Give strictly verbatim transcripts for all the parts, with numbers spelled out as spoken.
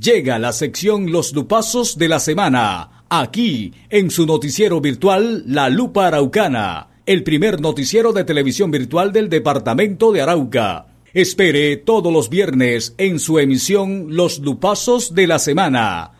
Llega la sección Los Lupazos de la Semana, aquí en su noticiero virtual La Lupa Araucana, el primer noticiero de televisión virtual del departamento de Arauca. Espere todos los viernes en su emisión Los Lupazos de la Semana.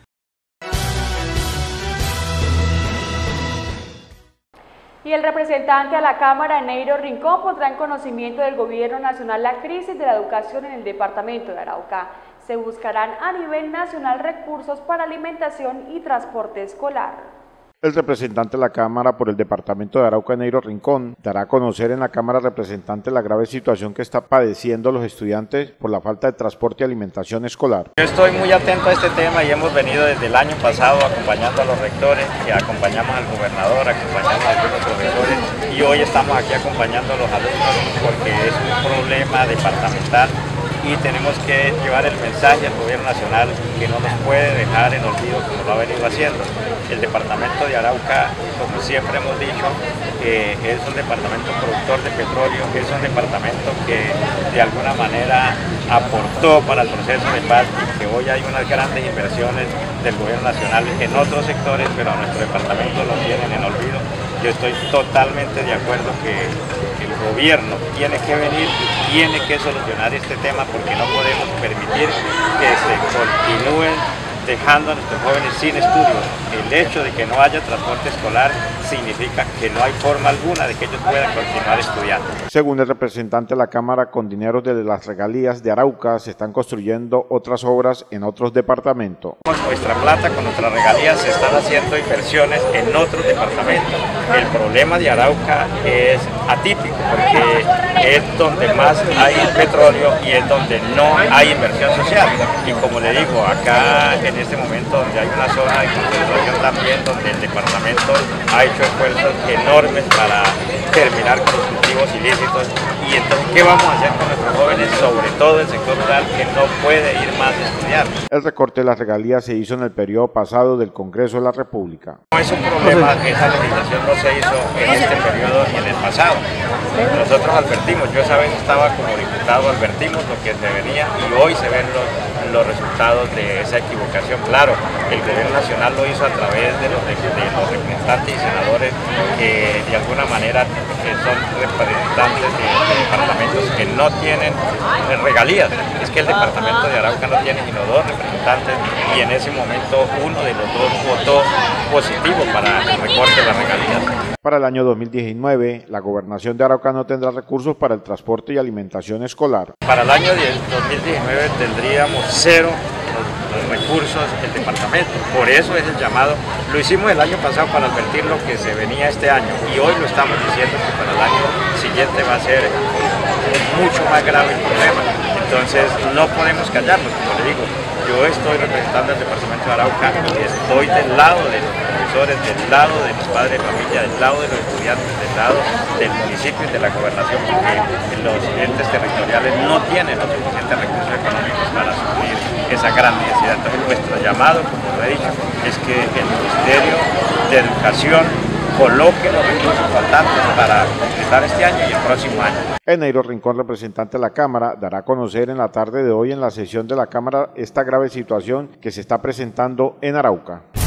Y el representante a la Cámara, Neiro Rincón, pondrá en conocimiento del Gobierno Nacional la crisis de la educación en el departamento de Arauca. Se buscarán a nivel nacional recursos para alimentación y transporte escolar. El representante de la Cámara por el departamento de Arauca, Neiro Rincón, dará a conocer en la Cámara Representante la grave situación que está padeciendo los estudiantes por la falta de transporte y alimentación escolar. Yo estoy muy atento a este tema y hemos venido desde el año pasado acompañando a los rectores, y acompañamos al gobernador, acompañamos a algunos profesores y hoy estamos aquí acompañando a los alumnos porque es un problema departamental y tenemos que llevar el mensaje al gobierno nacional que no nos puede dejar en olvido como lo ha venido haciendo. El departamento de Arauca, como siempre hemos dicho, eh, es un departamento productor de petróleo, es un departamento que de alguna manera aportó para el proceso de paz y que hoy hay unas grandes inversiones del gobierno nacional en otros sectores, pero a nuestro departamento lo tienen en olvido. Yo estoy totalmente de acuerdo que el gobierno tiene que venir y tiene que solucionar este tema porque no podemos permitir que se continúen dejando a nuestros jóvenes sin estudios. El hecho de que no haya transporte escolar significa que no hay forma alguna de que ellos puedan continuar estudiando. Según el representante de la Cámara, con dinero de las regalías de Arauca se están construyendo otras obras en otros departamentos. Con nuestra plata, con nuestras regalías se están haciendo inversiones en otros departamentos. El problema de Arauca es atípico porque es donde más hay petróleo y es donde no hay inversión social. Y como le digo, acá en este momento donde hay una zona de concentración también, donde el departamento ha hecho esfuerzos enormes para terminar con los cultivos ilícitos. Y entonces, ¿qué vamos a hacer con nuestros jóvenes, sobre todo el sector rural, que no puede ir más a estudiar? El recorte de las regalías se hizo en el periodo pasado del Congreso de la República. No es un problema, esa legislación no se hizo en este periodo ni en el pasado. Nosotros advertimos, yo esa vez estaba como diputado, advertimos lo que se venía y hoy se ven los, los resultados de esa equivocación. Claro, el gobierno nacional lo hizo a través de los, de, de los representantes y senadores que de alguna manera que son representantes de, de departamentos que no tienen regalías. Es que el departamento de Arauca no tiene sino dos representantes y en ese momento uno de los dos votó positivo para el recorte de las regalías. Para el año dos mil diecinueve, la gobernación de Arauca no tendrá recursos para el transporte y alimentación escolar. Para el año dos mil diecinueve tendríamos cero los recursos del departamento, por eso es el llamado. Lo hicimos el año pasado para advertir lo que se venía este año y hoy lo estamos diciendo que para el año siguiente va a ser mucho más grave el problema. Entonces no podemos callarnos, como le digo, yo estoy representando al departamento de Arauca y estoy del lado de los profesores, del lado de los padres de familia, del lado de los estudiantes, del lado del municipio y de la gobernación, porque los entes territoriales no tienen los suficientes recursos económicos para suplir esa gran necesidad. Entonces nuestro llamado, como lo he dicho, es que el Ministerio de Educación coloque los recursos faltantes para completar este año y el próximo año. Neiro Rincón, representante de la Cámara, dará a conocer en la tarde de hoy en la sesión de la Cámara esta grave situación que se está presentando en Arauca.